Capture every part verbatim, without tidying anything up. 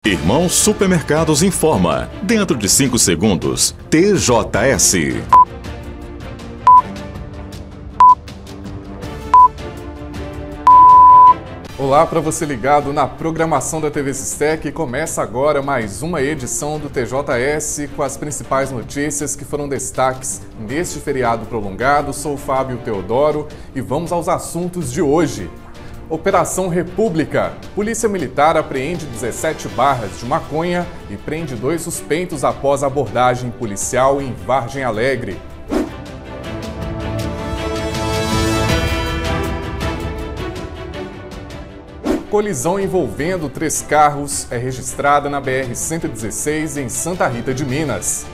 Irmão Supermercados informa, dentro de cinco segundos, T J S. Olá para você ligado na programação da T V Sistec. Começa agora mais uma edição do T J S com as principais notícias que foram destaques neste feriado prolongado. Sou o Fábio Teodoro e vamos aos assuntos de hoje. Operação República. Polícia Militar apreende dezessete barras de maconha e prende dois suspeitos após abordagem policial em Vargem Alegre. Colisão envolvendo três carros é registrada na B R cento e dezesseis em Santa Rita de Minas.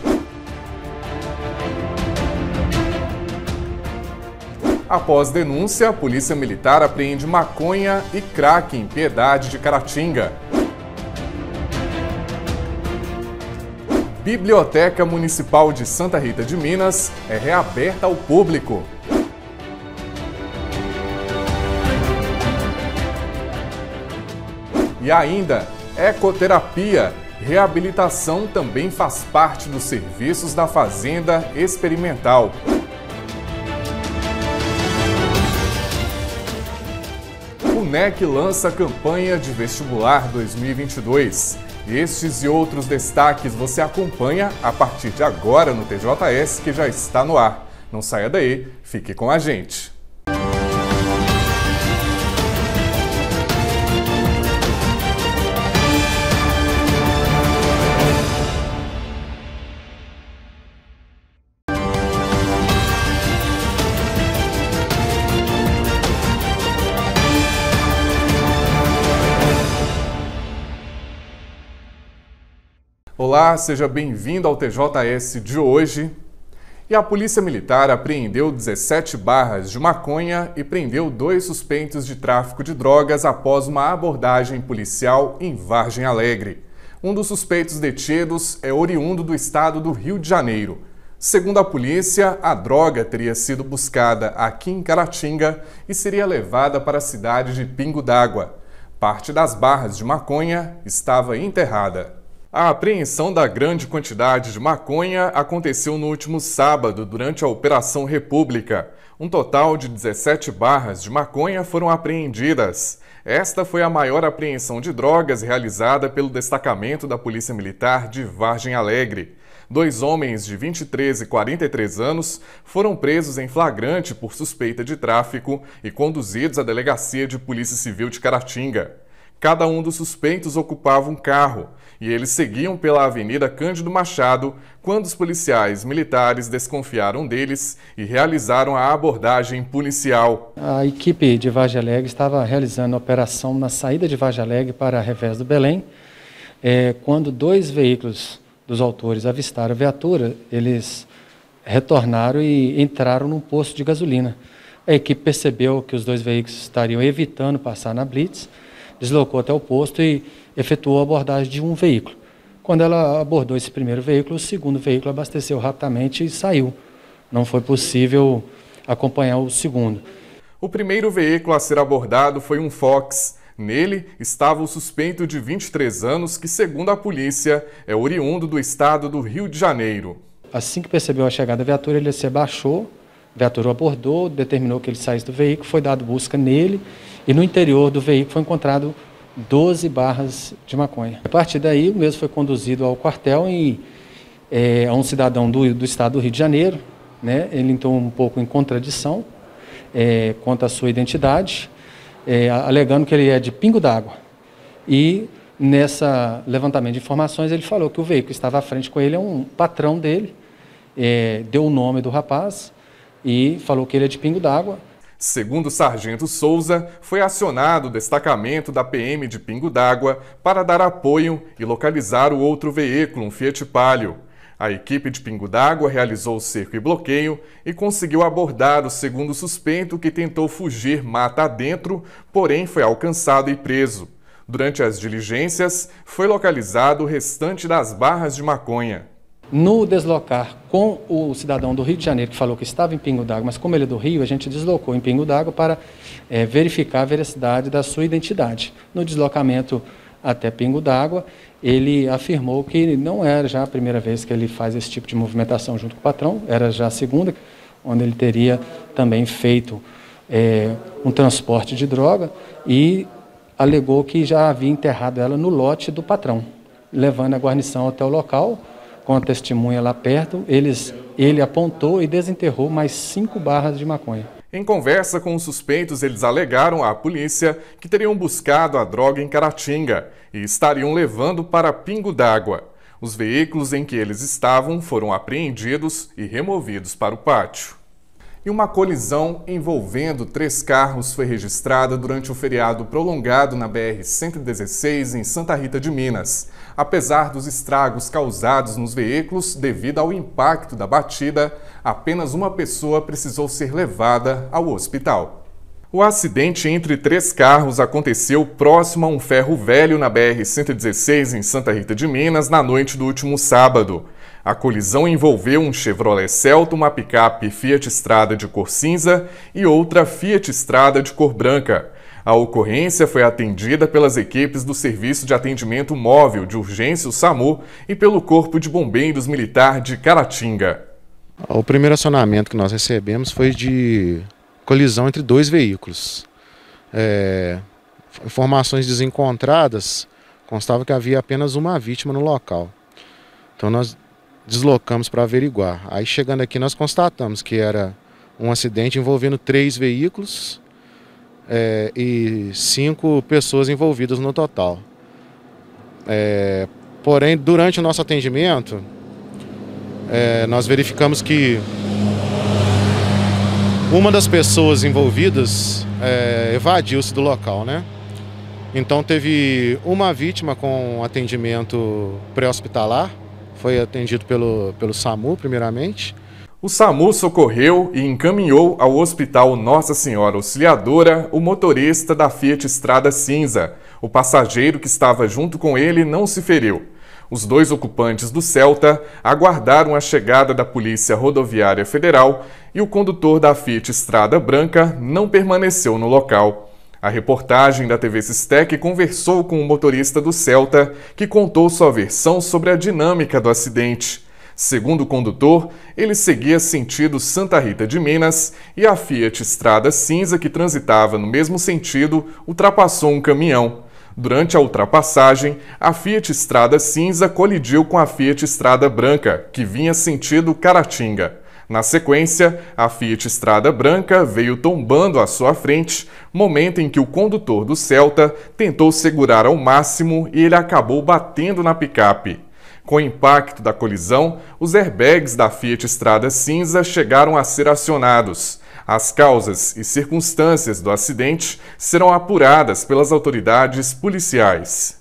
Após denúncia, a Polícia Militar apreende maconha e crack em Piedade de Caratinga. Biblioteca Municipal de Santa Rita de Minas é reaberta ao público. E ainda, ecoterapia. Reabilitação também faz parte dos serviços da Fazenda Experimental. O N E C lança campanha de vestibular dois mil e vinte e dois. Estes e outros destaques você acompanha a partir de agora no T J S, que já está no ar. Não saia daí, fique com a gente. Olá, seja bem-vindo ao T J S de hoje. E a Polícia Militar apreendeu dezessete barras de maconha e prendeu dois suspeitos de tráfico de drogas após uma abordagem policial em Vargem Alegre. Um dos suspeitos detidos é oriundo do estado do Rio de Janeiro. Segundo a polícia, a droga teria sido buscada aqui em Caratinga e seria levada para a cidade de Pingo d'Água. Parte das barras de maconha estava enterrada. A apreensão da grande quantidade de maconha aconteceu no último sábado, durante a Operação República. Um total de dezessete barras de maconha foram apreendidas. Esta foi a maior apreensão de drogas realizada pelo destacamento da Polícia Militar de Vargem Alegre. Dois homens de vinte e três e quarenta e três anos foram presos em flagrante por suspeita de tráfico e conduzidos à Delegacia de Polícia Civil de Caratinga. Cada um dos suspeitos ocupava um carro e eles seguiam pela Avenida Cândido Machado quando os policiais militares desconfiaram deles e realizaram a abordagem policial. A equipe de Vargem Alegre estava realizando a operação na saída de Vargem Alegre para a Revés do Belém. É, quando dois veículos dos autores avistaram a viatura, eles retornaram e entraram num posto de gasolina. A equipe percebeu que os dois veículos estariam evitando passar na blitz, deslocou até o posto e efetuou a abordagem de um veículo. Quando ela abordou esse primeiro veículo, o segundo veículo abasteceu rapidamente e saiu. Não foi possível acompanhar o segundo. O primeiro veículo a ser abordado foi um Fox. Nele estava o suspeito de vinte e três anos, que, segundo a polícia, é oriundo do estado do Rio de Janeiro. Assim que percebeu a chegada da viatura, ele se abaixou, a viatura o abordou, determinou que ele saísse do veículo, foi dado busca nele e no interior do veículo foi encontrado doze barras de maconha. A partir daí, o mesmo foi conduzido ao quartel e é, a um cidadão do, do estado do Rio de Janeiro, né? Ele entrou um pouco em contradição é, quanto à sua identidade, é, alegando que ele é de Pingo d'Água. E nessa levantamento de informações, ele falou que o veículo que estava à frente com ele é um patrão dele, é, deu o nome do rapaz e falou que ele é de Pingo d'Água. Segundo o sargento Souza, foi acionado o destacamento da P M de Pingo d'Água para dar apoio e localizar o outro veículo, um Fiat Palio. A equipe de Pingo d'Água realizou o cerco e bloqueio e conseguiu abordar o segundo suspeito, que tentou fugir mata adentro, porém foi alcançado e preso. Durante as diligências, foi localizado o restante das barras de maconha. No deslocar com o cidadão do Rio de Janeiro, que falou que estava em Pingo d'Água, mas como ele é do Rio, a gente deslocou em Pingo d'Água para é, verificar a veracidade da sua identidade. No deslocamento até Pingo d'Água. Ele afirmou que não era já a primeira vez que ele faz esse tipo de movimentação junto com o patrão, era já a segunda, onde ele teria também feito é, um transporte de droga e alegou que já havia enterrado ela no lote do patrão, levando a guarnição até o local, com a testemunha lá perto, eles, ele apontou e desenterrou mais cinco barras de maconha. Em conversa com os suspeitos, eles alegaram à polícia que teriam buscado a droga em Caratinga e estariam levando para Pingo d'Água. Os veículos em que eles estavam foram apreendidos e removidos para o pátio. E uma colisão envolvendo três carros foi registrada durante o feriado prolongado na B R cento e dezesseis em Santa Rita de Minas. Apesar dos estragos causados nos veículos devido ao impacto da batida, apenas uma pessoa precisou ser levada ao hospital. O acidente entre três carros aconteceu próximo a um ferro velho na B R cento e dezesseis em Santa Rita de Minas na noite do último sábado. A colisão envolveu um Chevrolet Celta, uma picape Fiat Strada de cor cinza e outra Fiat Strada de cor branca. A ocorrência foi atendida pelas equipes do Serviço de Atendimento Móvel de Urgência, o SAMU, e pelo Corpo de Bombeiros Militar de Caratinga. O primeiro acionamento que nós recebemos foi de colisão entre dois veículos. É, informações desencontradas constava que havia apenas uma vítima no local. Então nós deslocamos para averiguar. Aí chegando aqui nós constatamos que era um acidente envolvendo três veículos é, e cinco pessoas envolvidas no total. É, porém, durante o nosso atendimento, é, nós verificamos que uma das pessoas envolvidas é, evadiu-se do local, né? Então teve uma vítima com atendimento pré-hospitalar, foi atendido pelo, pelo SAMU primeiramente. O SAMU socorreu e encaminhou ao Hospital Nossa Senhora Auxiliadora o motorista da Fiat Strada cinza. O passageiro que estava junto com ele não se feriu. Os dois ocupantes do Celta aguardaram a chegada da Polícia Rodoviária Federal e o condutor da Fiat Strada branca não permaneceu no local. A reportagem da T V Sistec conversou com o motorista do Celta, que contou sua versão sobre a dinâmica do acidente. Segundo o condutor, ele seguia sentido Santa Rita de Minas e a Fiat Strada cinza, que transitava no mesmo sentido, ultrapassou um caminhão. Durante a ultrapassagem, a Fiat Strada cinza colidiu com a Fiat Strada branca, que vinha sentido Caratinga. Na sequência, a Fiat Strada branca veio tombando à sua frente, momento em que o condutor do Celta tentou segurar ao máximo e ele acabou batendo na picape. Com o impacto da colisão, os airbags da Fiat Strada cinza chegaram a ser acionados. As causas e circunstâncias do acidente serão apuradas pelas autoridades policiais.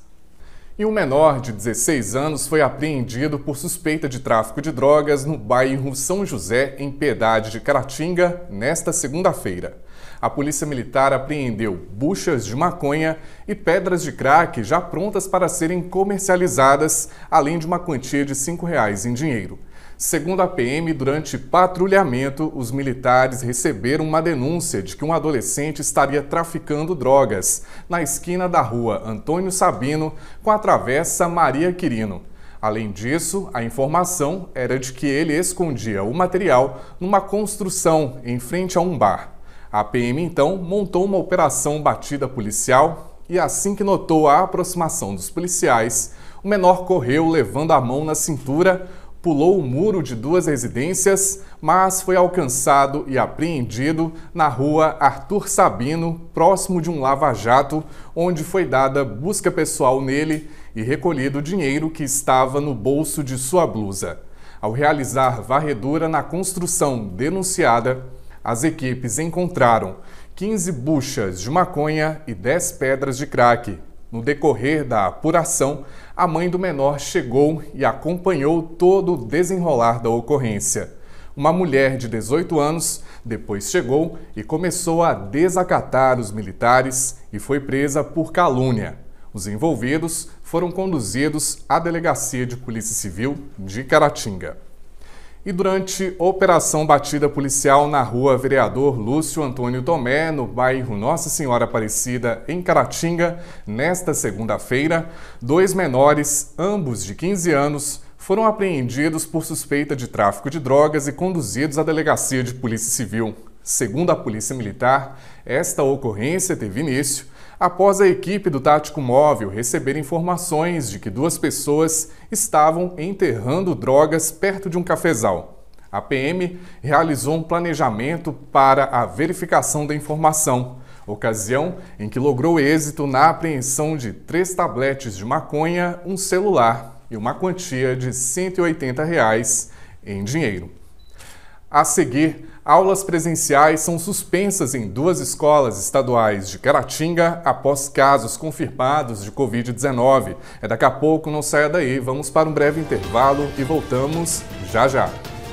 E um menor de dezesseis anos foi apreendido por suspeita de tráfico de drogas no bairro São José, em Piedade de Caratinga, nesta segunda-feira. A Polícia Militar apreendeu buchas de maconha e pedras de crack já prontas para serem comercializadas, além de uma quantia de cinco reais em dinheiro. Segundo a P M, durante patrulhamento, os militares receberam uma denúncia de que um adolescente estaria traficando drogas na esquina da rua Antônio Sabino com a travessa Maria Quirino. Além disso, a informação era de que ele escondia o material numa construção em frente a um bar. A P M, então, montou uma operação batida policial e, assim que notou a aproximação dos policiais, o menor correu levando a mão na cintura, pulou o muro de duas residências, mas foi alcançado e apreendido na rua Arthur Sabino, próximo de um lava-jato, onde foi dada busca pessoal nele e recolhido o dinheiro que estava no bolso de sua blusa. Ao realizar varredura na construção denunciada, as equipes encontraram quinze buchas de maconha e dez pedras de crack. No decorrer da apuração, a mãe do menor chegou e acompanhou todo o desenrolar da ocorrência. Uma mulher de dezoito anos depois chegou e começou a desacatar os militares e foi presa por calúnia. Os envolvidos foram conduzidos à Delegacia de Polícia Civil de Caratinga. E durante operação batida policial na rua Vereador Lúcio Antônio Tomé, no bairro Nossa Senhora Aparecida, em Caratinga, nesta segunda-feira, dois menores, ambos de quinze anos, foram apreendidos por suspeita de tráfico de drogas e conduzidos à delegacia de Polícia Civil. Segundo a Polícia Militar, esta ocorrência teve início após a equipe do Tático Móvel receber informações de que duas pessoas estavam enterrando drogas perto de um cafezal. A P M realizou um planejamento para a verificação da informação, ocasião em que logrou êxito na apreensão de três tabletes de maconha, um celular e uma quantia de cento e oitenta reais em dinheiro. A seguir, aulas presenciais são suspensas em duas escolas estaduais de Caratinga após casos confirmados de covid dezenove. É daqui a pouco, não saia daí, vamos para um breve intervalo e voltamos já já.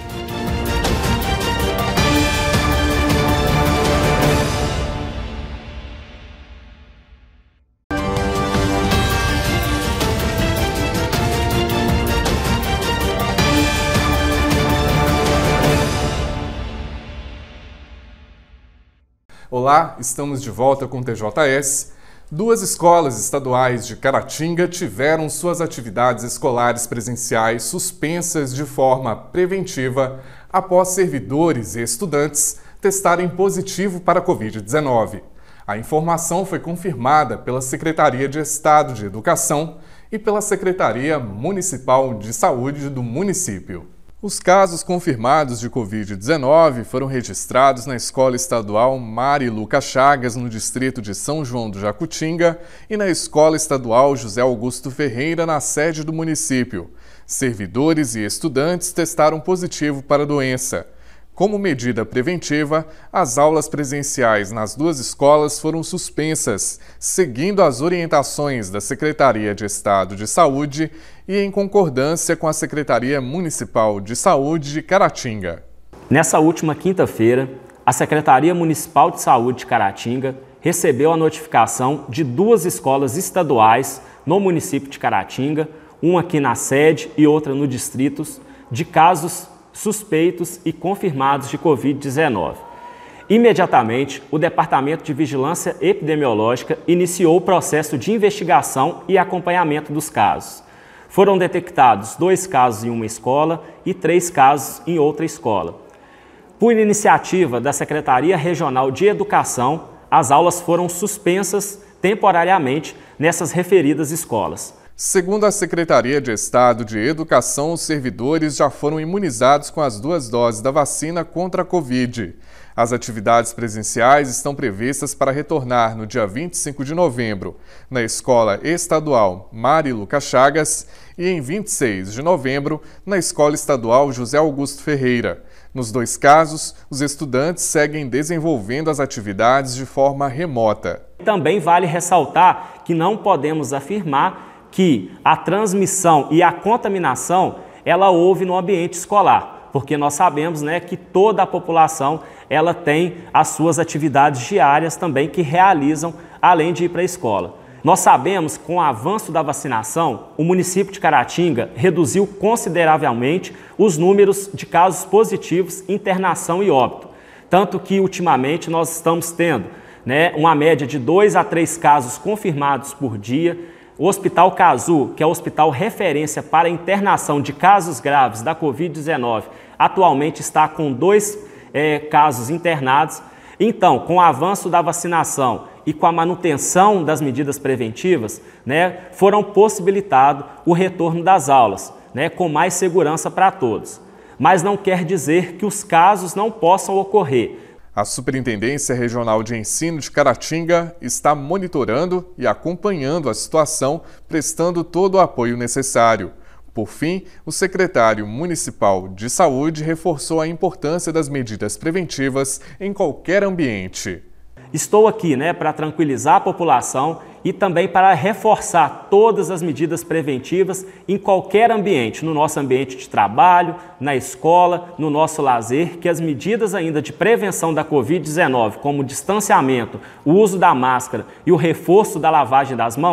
Olá, estamos de volta com o T J S. Duas escolas estaduais de Caratinga tiveram suas atividades escolares presenciais suspensas de forma preventiva após servidores e estudantes testarem positivo para covid dezenove. A informação foi confirmada pela Secretaria de Estado de Educação e pela Secretaria Municipal de Saúde do município. Os casos confirmados de covid dezenove foram registrados na Escola Estadual Mari Lucas Chagas, no distrito de São João do Jacutinga, e na Escola Estadual José Augusto Ferreira, na sede do município. Servidores e estudantes testaram positivo para a doença. Como medida preventiva, as aulas presenciais nas duas escolas foram suspensas, seguindo as orientações da Secretaria de Estado de Saúde e em concordância com a Secretaria Municipal de Saúde de Caratinga. Nessa última quinta-feira, a Secretaria Municipal de Saúde de Caratinga recebeu a notificação de duas escolas estaduais no município de Caratinga, uma aqui na sede e outra no distrito, de casos suspeitos e confirmados de covid dezenove. Imediatamente, o Departamento de Vigilância Epidemiológica iniciou o processo de investigação e acompanhamento dos casos. Foram detectados dois casos em uma escola e três casos em outra escola. Por iniciativa da Secretaria Regional de Educação, as aulas foram suspensas temporariamente nessas referidas escolas. Segundo a Secretaria de Estado de Educação, os servidores já foram imunizados com as duas doses da vacina contra a Covid. As atividades presenciais estão previstas para retornar no dia vinte e cinco de novembro, na Escola Estadual Mari Lucas Chagas, e em vinte e seis de novembro, na Escola Estadual José Augusto Ferreira. Nos dois casos, os estudantes seguem desenvolvendo as atividades de forma remota. Também vale ressaltar que não podemos afirmar que a transmissão e a contaminação, ela houve no ambiente escolar, porque nós sabemos, né, que toda a população ela tem as suas atividades diárias também que realizam, além de ir para a escola. Nós sabemos que com o avanço da vacinação, o município de Caratinga reduziu consideravelmente os números de casos positivos, internação e óbito. Tanto que, ultimamente, nós estamos tendo, né, uma média de dois a três casos confirmados por dia. O Hospital Cazu, que é o hospital referência para a internação de casos graves da covid dezenove, atualmente está com dois é, casos internados. Então, com o avanço da vacinação e com a manutenção das medidas preventivas, né, foram possibilitado o retorno das aulas, né, com mais segurança para todos. Mas não quer dizer que os casos não possam ocorrer. A Superintendência Regional de Ensino de Caratinga está monitorando e acompanhando a situação, prestando todo o apoio necessário. Por fim, o secretário municipal de Saúde reforçou a importância das medidas preventivas em qualquer ambiente. Estou aqui, né, para tranquilizar a população e também para reforçar todas as medidas preventivas em qualquer ambiente, no nosso ambiente de trabalho, na escola, no nosso lazer, que as medidas ainda de prevenção da covid dezenove, como o distanciamento, o uso da máscara e o reforço da lavagem das mãos,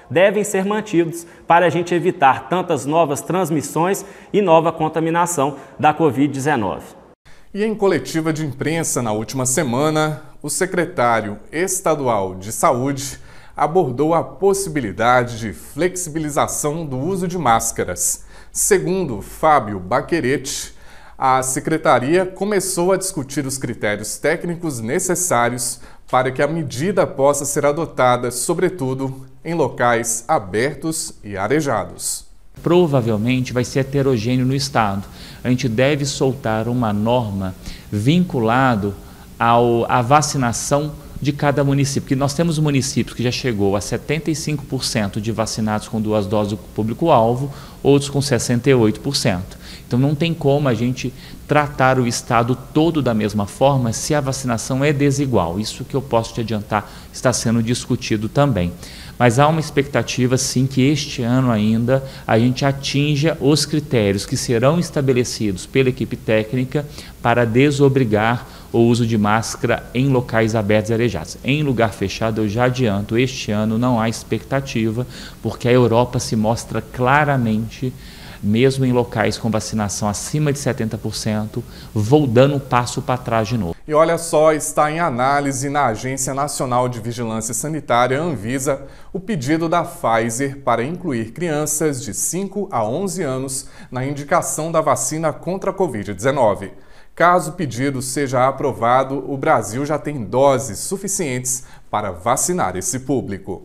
devem ser mantidos para a gente evitar tantas novas transmissões e nova contaminação da covid dezenove. E em coletiva de imprensa na última semana, o secretário estadual de Saúde abordou a possibilidade de flexibilização do uso de máscaras. Segundo Fábio Baquerete, a secretaria começou a discutir os critérios técnicos necessários para que a medida possa ser adotada, sobretudo em locais abertos e arejados. Provavelmente vai ser heterogêneo no estado. A gente deve soltar uma norma vinculado ao, à vacinação de cada município, porque nós temos municípios que já chegou a setenta e cinco por cento de vacinados com duas doses do público-alvo, outros com sessenta e oito por cento. Então não tem como a gente tratar o estado todo da mesma forma se a vacinação é desigual. Isso que eu posso te adiantar está sendo discutido também. Mas há uma expectativa, sim, que este ano ainda a gente atinja os critérios que serão estabelecidos pela equipe técnica para desobrigar o uso de máscara em locais abertos e arejados. Em lugar fechado, eu já adianto, este ano não há expectativa, porque a Europa se mostra claramente, mesmo em locais com vacinação acima de setenta por cento, vou dando um passo para trás de novo. E olha só, está em análise na Agência Nacional de Vigilância Sanitária, Anvisa, o pedido da Pfizer para incluir crianças de cinco a onze anos na indicação da vacina contra a covid dezenove. Caso o pedido seja aprovado, o Brasil já tem doses suficientes para vacinar esse público.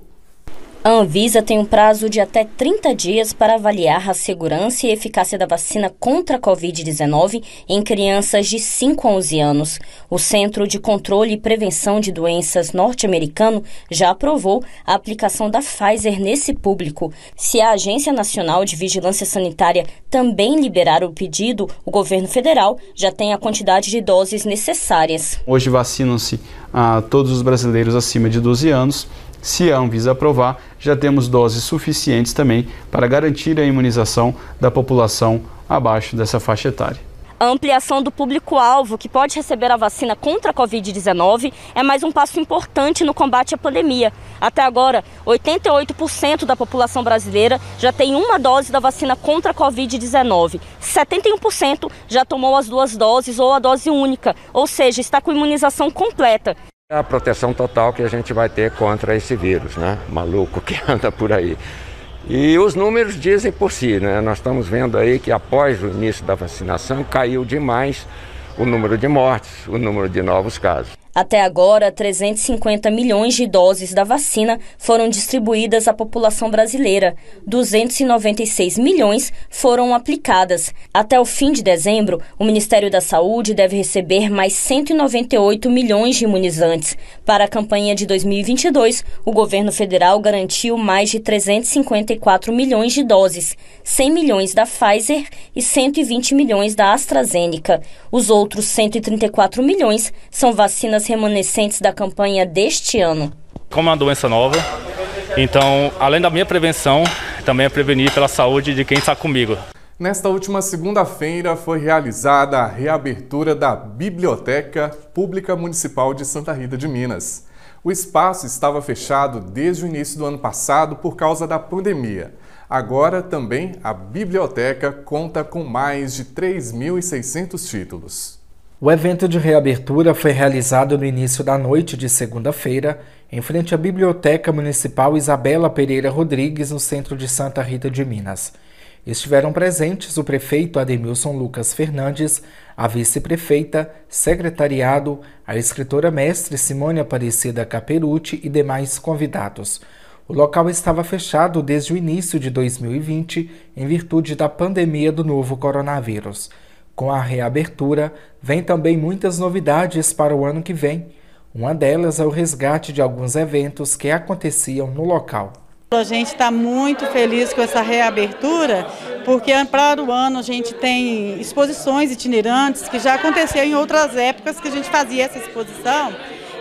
A Anvisa tem um prazo de até trinta dias para avaliar a segurança e eficácia da vacina contra a covid dezenove em crianças de cinco a onze anos. O Centro de Controle e Prevenção de Doenças norte-americano já aprovou a aplicação da Pfizer nesse público. Se a Agência Nacional de Vigilância Sanitária também liberar o pedido, o governo federal já tem a quantidade de doses necessárias. Hoje vacinam-se a todos os brasileiros acima de doze anos. Se a Anvisa aprovar, já temos doses suficientes também para garantir a imunização da população abaixo dessa faixa etária. A ampliação do público-alvo que pode receber a vacina contra a covid dezenove é mais um passo importante no combate à pandemia. Até agora, oitenta e oito por cento da população brasileira já tem uma dose da vacina contra a covid dezenove. setenta e um por cento já tomou as duas doses ou a dose única, ou seja, está com imunização completa. A proteção total que a gente vai ter contra esse vírus, né? Maluco que anda por aí. E os números dizem por si, né? Nós estamos vendo aí que após o início da vacinação caiu demais o número de mortes, o número de novos casos. Até agora, trezentos e cinquenta milhões de doses da vacina foram distribuídas à população brasileira. duzentos e noventa e seis milhões foram aplicadas. Até o fim de dezembro, o Ministério da Saúde deve receber mais cento e noventa e oito milhões de imunizantes. Para a campanha de dois mil e vinte e dois, o governo federal garantiu mais de trezentos e cinquenta e quatro milhões de doses, cem milhões da Pfizer e cento e vinte milhões da AstraZeneca. Os outros cento e trinta e quatro milhões são vacinas remanescentes da campanha deste ano. Como é uma doença nova, então, além da minha prevenção, também é prevenir pela saúde de quem está comigo. Nesta última segunda-feira foi realizada a reabertura da Biblioteca Pública Municipal de Santa Rita de Minas. O espaço estava fechado desde o início do ano passado por causa da pandemia. Agora também a biblioteca conta com mais de três mil e seiscentos títulos. O evento de reabertura foi realizado no início da noite de segunda-feira, em frente à Biblioteca Municipal Isabela Pereira Rodrigues, no centro de Santa Rita de Minas. Estiveram presentes o prefeito Ademilson Lucas Fernandes, a vice-prefeita, secretariado, a escritora mestre Simone Aparecida Caperucci e demais convidados. O local estava fechado desde o início de dois mil e vinte, em virtude da pandemia do novo coronavírus. Com a reabertura, vem também muitas novidades para o ano que vem. Uma delas é o resgate de alguns eventos que aconteciam no local. A gente está muito feliz com essa reabertura, porque para o ano a gente tem exposições itinerantes que já aconteceram em outras épocas que a gente fazia essa exposição.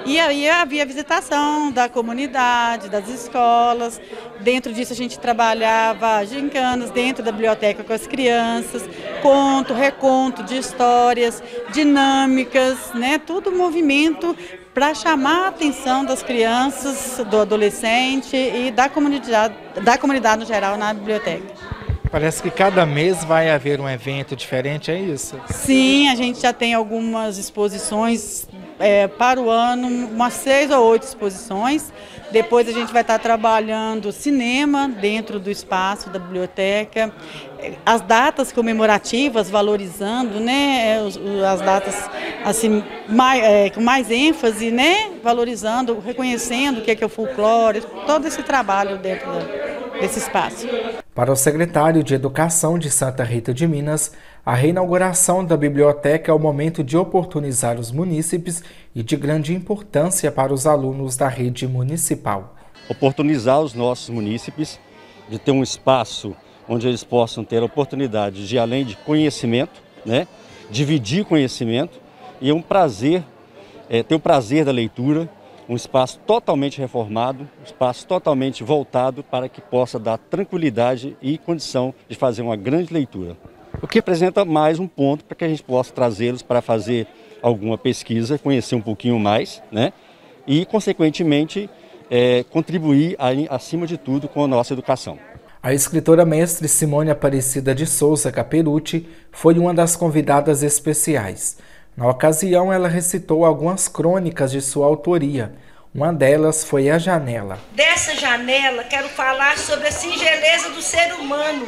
E aí havia visitação da comunidade, das escolas. Dentro disso a gente trabalhava gincanas dentro da biblioteca com as crianças, conto, reconto de histórias, dinâmicas, né? Tudo movimento para chamar a atenção das crianças, do adolescente e da comunidade, da comunidade no geral na biblioteca. Parece que cada mês vai haver um evento diferente, é isso? Sim, a gente já tem algumas exposições é, para o ano, umas seis ou oito exposições. Depois a gente vai estar trabalhando cinema dentro do espaço da biblioteca, as datas comemorativas, valorizando, né, as datas assim, mais, é, com mais ênfase, né, valorizando, reconhecendo o que é, que é o folclore, todo esse trabalho dentro da, desse espaço. Para o secretário de Educação de Santa Rita de Minas, a reinauguração da biblioteca é o momento de oportunizar os munícipes e de grande importância para os alunos da rede municipal. Oportunizar os nossos munícipes de ter um espaço onde eles possam ter a oportunidade de, além de conhecimento, né, dividir conhecimento e um prazer, é, ter o prazer da leitura, um espaço totalmente reformado, um espaço totalmente voltado para que possa dar tranquilidade e condição de fazer uma grande leitura. O que apresenta mais um ponto para que a gente possa trazê-los para fazer alguma pesquisa, conhecer um pouquinho mais, né? E, consequentemente, é, contribuir, aí, acima de tudo, com a nossa educação. A escritora mestre Simone Aparecida de Souza Caperucci foi uma das convidadas especiais. Na ocasião, ela recitou algumas crônicas de sua autoria. Uma delas foi A Janela. Dessa janela, quero falar sobre a singeleza do ser humano.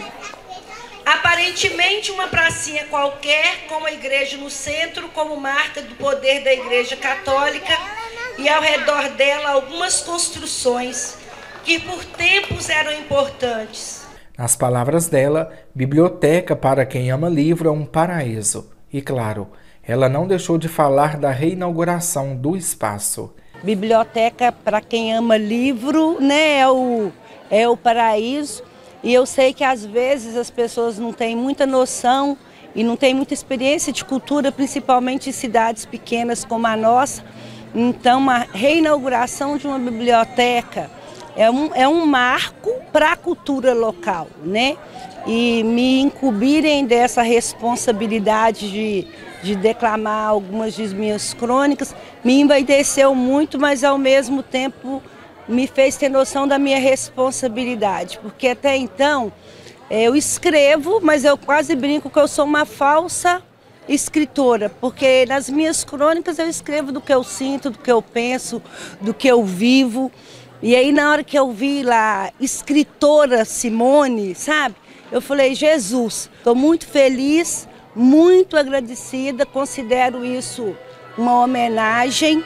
Aparentemente uma pracinha qualquer, com a igreja no centro, como marca do poder da Igreja Católica, e ao redor dela algumas construções que por tempos eram importantes. Nas palavras dela, biblioteca para quem ama livro é um paraíso. E claro, ela não deixou de falar da reinauguração do espaço. Biblioteca para quem ama livro, né, é o, é o paraíso. E eu sei que às vezes as pessoas não têm muita noção e não têm muita experiência de cultura, principalmente em cidades pequenas como a nossa. Então, a reinauguração de uma biblioteca é um, é um marco para a cultura local, né? E me incumbirem dessa responsabilidade de, de declamar algumas de minhas crônicas me envaideceu muito, mas ao mesmo tempo me fez ter noção da minha responsabilidade, porque até então eu escrevo, mas eu quase brinco que eu sou uma falsa escritora, porque nas minhas crônicas eu escrevo do que eu sinto, do que eu penso, do que eu vivo. E aí na hora que eu vi lá, escritora Simone, sabe? Eu falei, Jesus, estou muito feliz, muito agradecida, considero isso uma homenagem.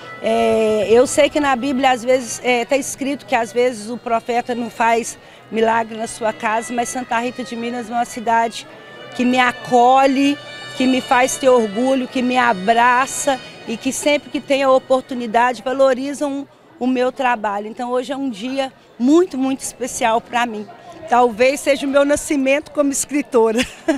É, eu sei que na Bíblia às vezes está é, escrito que às vezes o profeta não faz milagre na sua casa, mas Santa Rita de Minas é uma cidade que me acolhe, que me faz ter orgulho, que me abraça e que sempre que tem a oportunidade valorizam o meu trabalho. Então hoje é um dia muito, muito especial para mim. Talvez seja o meu nascimento como escritora.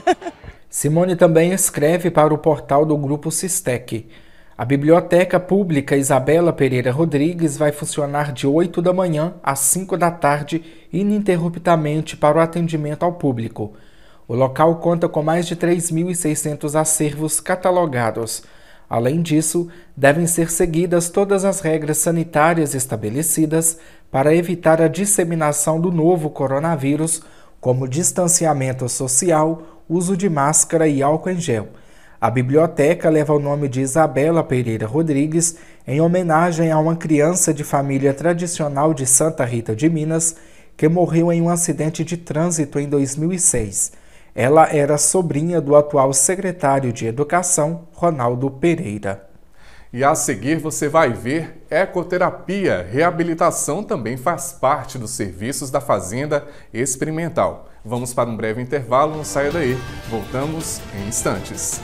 Simone também escreve para o portal do Grupo Sistec. A Biblioteca Pública Isabela Pereira Rodrigues vai funcionar de oito da manhã às cinco da tarde, ininterruptamente para o atendimento ao público. O local conta com mais de três mil e seiscentos acervos catalogados. Além disso, devem ser seguidas todas as regras sanitárias estabelecidas para evitar a disseminação do novo coronavírus, como distanciamento social, uso de máscara e álcool em gel. A biblioteca leva o nome de Isabela Pereira Rodrigues em homenagem a uma criança de família tradicional de Santa Rita de Minas que morreu em um acidente de trânsito em dois mil e seis. Ela era sobrinha do atual secretário de Educação, Ronaldo Pereira. E a seguir você vai ver ecoterapia. Reabilitação também faz parte dos serviços da Fazenda Experimental. Vamos para um breve intervalo, não saia daí. Voltamos em instantes.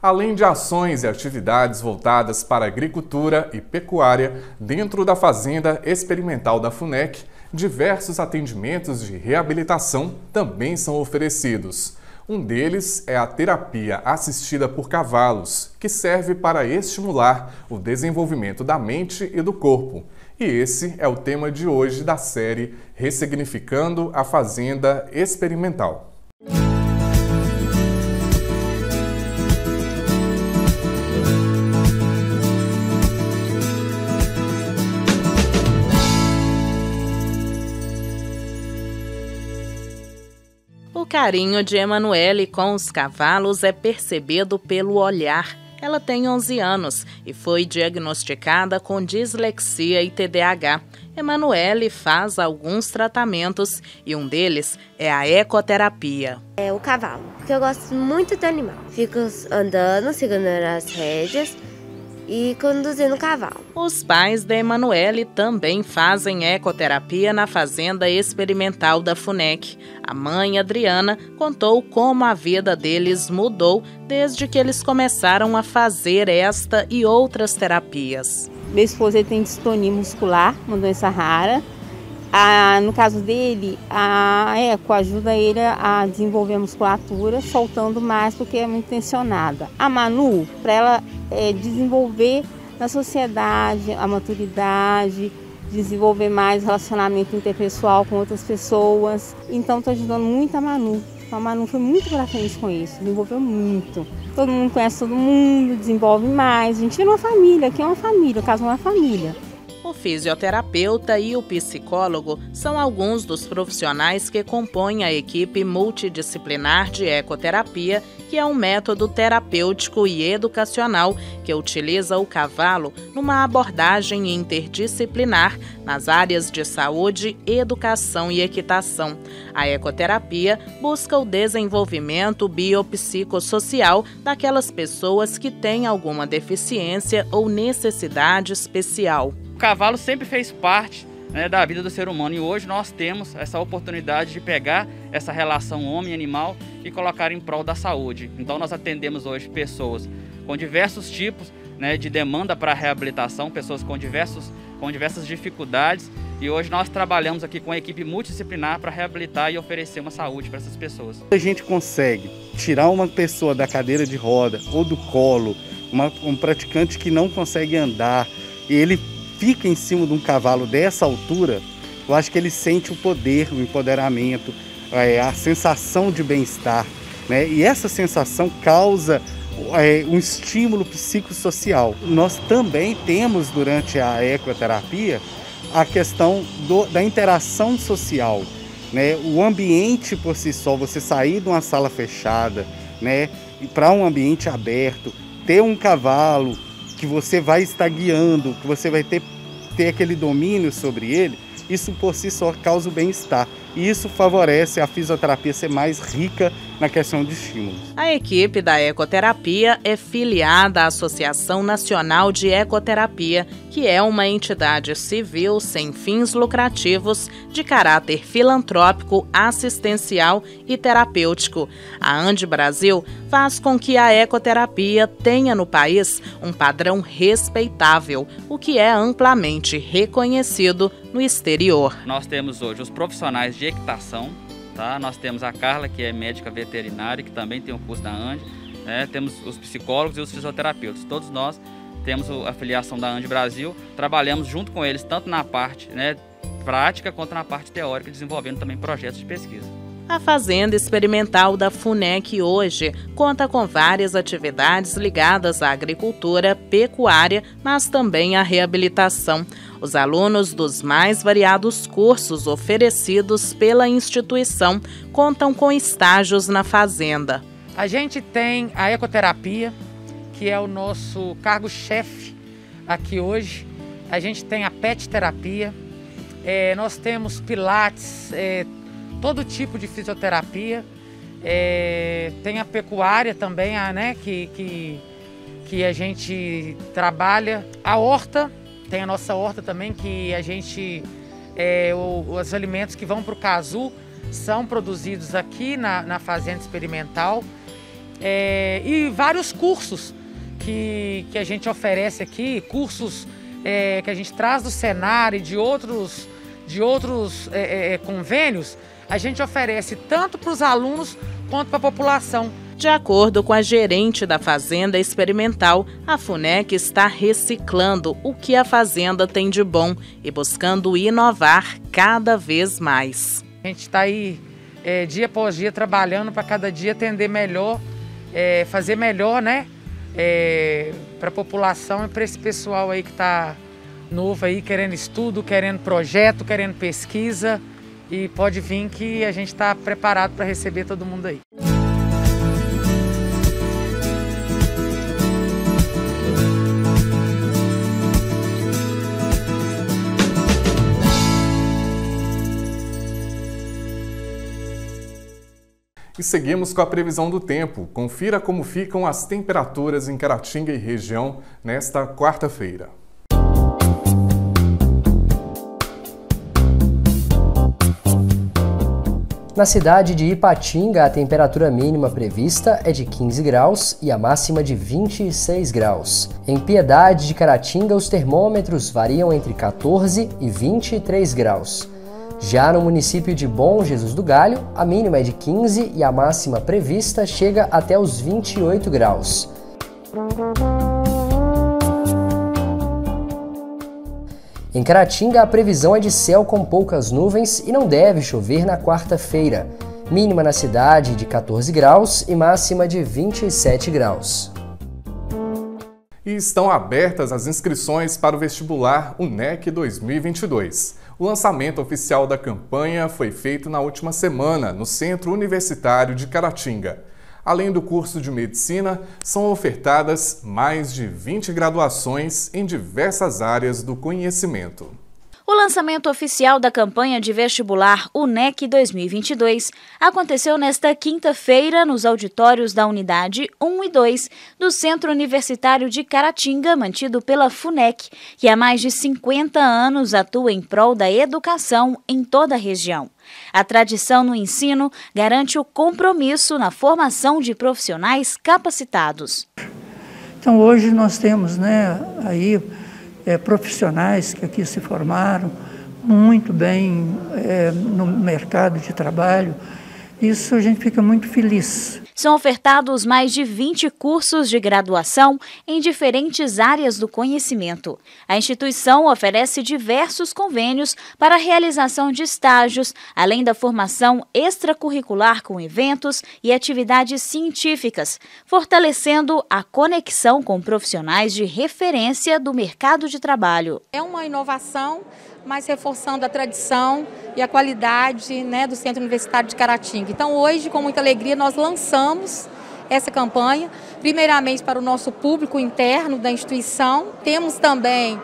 Além de ações e atividades voltadas para agricultura e pecuária, dentro da Fazenda Experimental da FUNEC, diversos atendimentos de reabilitação também são oferecidos. Um deles é a terapia assistida por cavalos, que serve para estimular o desenvolvimento da mente e do corpo. E esse é o tema de hoje da série Ressignificando a Fazenda Experimental. O carinho de Emanuele com os cavalos é percebido pelo olhar. Ela tem onze anos e foi diagnosticada com dislexia e T D A H. Emanuele faz alguns tratamentos e um deles é a ecoterapia. É o cavalo, porque eu gosto muito do animal. Fico andando, segurando as rédeas e conduzindo o cavalo. Os pais da Emanuele também fazem ecoterapia na Fazenda Experimental da FUNEC. A mãe, Adriana, contou como a vida deles mudou desde que eles começaram a fazer esta e outras terapias. Meu esposo ele tem distonia muscular, uma doença rara. Ah, no caso dele, a eco ajuda ele a desenvolver a musculatura, soltando mais porque é muito tensionada. A Manu, para ela é, desenvolver na sociedade a maturidade, desenvolver mais relacionamento interpessoal com outras pessoas. Então, estou ajudando muito a Manu. A Manu foi muito pra frente com isso, desenvolveu muito. Todo mundo conhece todo mundo, desenvolve mais. A gente vira uma família, aqui é uma família, o caso é uma família. O fisioterapeuta e o psicólogo são alguns dos profissionais que compõem a equipe multidisciplinar de ecoterapia, que é um método terapêutico e educacional que utiliza o cavalo numa abordagem interdisciplinar nas áreas de saúde, educação e equitação. A ecoterapia busca o desenvolvimento biopsicossocial daquelas pessoas que têm alguma deficiência ou necessidade especial. O cavalo sempre fez parte, né, da vida do ser humano e hoje nós temos essa oportunidade de pegar essa relação homem-animal e colocar em prol da saúde. Então nós atendemos hoje pessoas com diversos tipos, né, de demanda para reabilitação, pessoas com, diversos, com diversas dificuldades e hoje nós trabalhamos aqui com a equipe multidisciplinar para reabilitar e oferecer uma saúde para essas pessoas. A gente consegue tirar uma pessoa da cadeira de roda ou do colo, uma, um praticante que não consegue andar e ele fica em cima de um cavalo dessa altura, eu acho que ele sente o poder, o empoderamento, a sensação de bem-estar, né? E essa sensação causa é, um estímulo psicossocial. Nós também temos durante a ecoterapia a questão do, da interação social, né? O ambiente por si só, você sair de uma sala fechada, né, para um ambiente aberto, ter um cavalo que você vai estar guiando, que você vai ter, ter aquele domínio sobre ele, isso por si só causa o bem-estar. E isso favorece a fisioterapia ser mais rica na questão de estímulos. A equipe da ecoterapia é filiada à Associação Nacional de Ecoterapia, que é uma entidade civil sem fins lucrativos de caráter filantrópico, assistencial e terapêutico. A ANDE Brasil faz com que a ecoterapia tenha no país um padrão respeitável, o que é amplamente reconhecido no exterior. Nós temos hoje os profissionais de equitação, tá? Nós temos a Carla, que é médica veterinária, que também tem o curso da ANDE, né? Temos os psicólogos e os fisioterapeutas. Todos nós temos a filiação da ANDE Brasil, trabalhamos junto com eles, tanto na parte, né, prática quanto na parte teórica, desenvolvendo também projetos de pesquisa. A Fazenda Experimental da FUNEC hoje conta com várias atividades ligadas à agricultura, pecuária, mas também à reabilitação. Os alunos dos mais variados cursos oferecidos pela instituição contam com estágios na fazenda. A gente tem a ecoterapia, que é o nosso cargo-chefe aqui hoje. A gente tem a pet terapia, é, nós temos pilates, é, todo tipo de fisioterapia, é, tem a pecuária também, a, né, que, que, que a gente trabalha, a horta, tem a nossa horta também, que a gente, é, o, os alimentos que vão para o Cazu são produzidos aqui na, na Fazenda Experimental. é, e vários cursos que, que a gente oferece aqui, cursos é, que a gente traz do Senar e de outros, de outros é, é, convênios, a gente oferece tanto para os alunos quanto para a população. De acordo com a gerente da Fazenda Experimental, a FUNEC está reciclando o que a fazenda tem de bom e buscando inovar cada vez mais. A gente está aí é, dia após dia trabalhando para cada dia atender melhor, é, fazer melhor, né? É, para a população e para esse pessoal aí que está novo aí, querendo estudo, querendo projeto, querendo pesquisa, e pode vir que a gente está preparado para receber todo mundo aí. E seguimos com a previsão do tempo. Confira como ficam as temperaturas em Caratinga e região nesta quarta-feira. Na cidade de Ipatinga, a temperatura mínima prevista é de quinze graus e a máxima de vinte e seis graus. Em Piedade de Caratinga, os termômetros variam entre quatorze e vinte e três graus. Já no município de Bom Jesus do Galho, a mínima é de quinze e a máxima prevista chega até os vinte e oito graus. Em Caratinga, a previsão é de céu com poucas nuvens e não deve chover na quarta-feira. Mínima na cidade de quatorze graus e máxima de vinte e sete graus. E estão abertas as inscrições para o vestibular UNEC dois mil e vinte e dois. O lançamento oficial da campanha foi feito na última semana, no Centro Universitário de Caratinga. Além do curso de medicina, são ofertadas mais de vinte graduações em diversas áreas do conhecimento. O lançamento oficial da campanha de vestibular UNEC dois mil e vinte e dois aconteceu nesta quinta-feira nos auditórios da Unidade um e dois do Centro Universitário de Caratinga, mantido pela FUNEC, que há mais de cinquenta anos atua em prol da educação em toda a região. A tradição no ensino garante o compromisso na formação de profissionais capacitados. Então hoje nós temos, né, aí é, profissionais que aqui se formaram muito bem é, no mercado de trabalho. Isso a gente fica muito feliz. São ofertados mais de vinte cursos de graduação em diferentes áreas do conhecimento. A instituição oferece diversos convênios para a realização de estágios, além da formação extracurricular com eventos e atividades científicas, fortalecendo a conexão com profissionais de referência do mercado de trabalho. É uma inovação, mas reforçando a tradição e a qualidade, né, do Centro Universitário de Caratinga. Então hoje, com muita alegria, nós lançamos essa campanha, primeiramente para o nosso público interno da instituição. Temos também,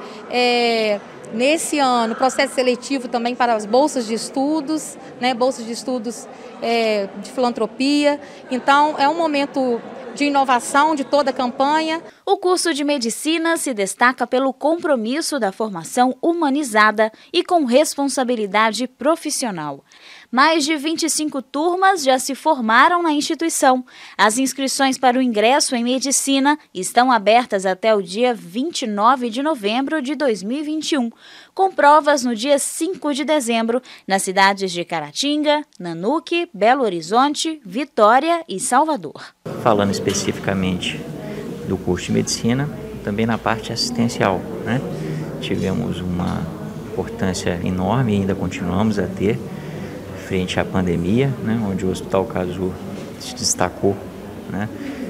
é, nesse ano, processo seletivo também para as bolsas de estudos, né, bolsas de estudos é, de filantropia. Então é um momento de inovação de toda a campanha. O curso de medicina se destaca pelo compromisso da formação humanizada e com responsabilidade profissional. Mais de vinte e cinco turmas já se formaram na instituição. As inscrições para o ingresso em medicina estão abertas até o dia vinte e nove de novembro de dois mil e vinte e um, com provas no dia cinco de dezembro, nas cidades de Caratinga, Nanuque, Belo Horizonte, Vitória e Salvador. Falando especificamente do curso de medicina, também na parte assistencial, né? Tivemos uma importância enorme e ainda continuamos a ter frente à pandemia, né? Onde o Hospital Caju se destacou, né?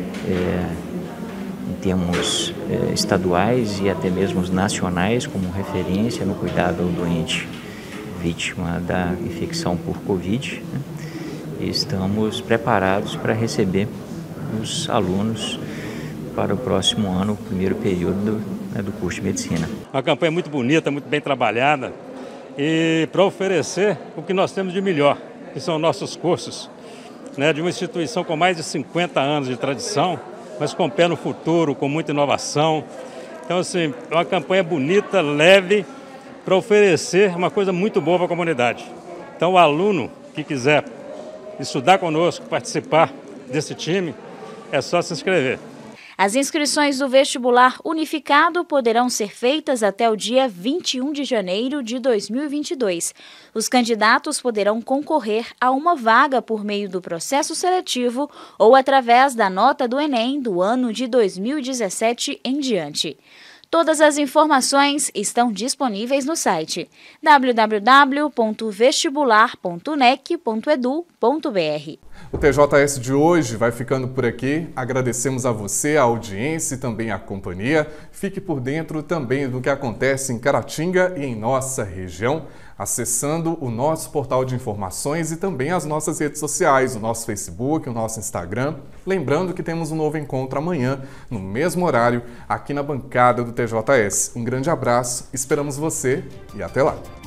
É, em termos é, estaduais e até mesmo nacionais como referência no cuidado ao doente vítima da infecção por Covid, né? E estamos preparados para receber os alunos para o próximo ano, o primeiro período, né, do curso de medicina. Uma campanha muito bonita, muito bem trabalhada e para oferecer o que nós temos de melhor, que são nossos cursos, né, de uma instituição com mais de cinquenta anos de tradição, mas com pé no futuro, com muita inovação. Então, assim, é uma campanha bonita, leve, para oferecer uma coisa muito boa para a comunidade. Então, o aluno que quiser estudar conosco, participar desse time, é só se inscrever. As inscrições do vestibular unificado poderão ser feitas até o dia vinte e um de janeiro de dois mil e vinte e dois. Os candidatos poderão concorrer a uma vaga por meio do processo seletivo ou através da nota do Enem do ano de dois mil e dezessete em diante. Todas as informações estão disponíveis no site w w w ponto vestibular ponto u n e c ponto e d u ponto b r. O T J S de hoje vai ficando por aqui. Agradecemos a você, a audiência e também a companhia. Fique por dentro também do que acontece em Caratinga e em nossa região, acessando o nosso portal de informações e também as nossas redes sociais, o nosso Facebook, o nosso Instagram. Lembrando que temos um novo encontro amanhã, no mesmo horário, aqui na bancada do T J S. Um grande abraço, esperamos você e até lá!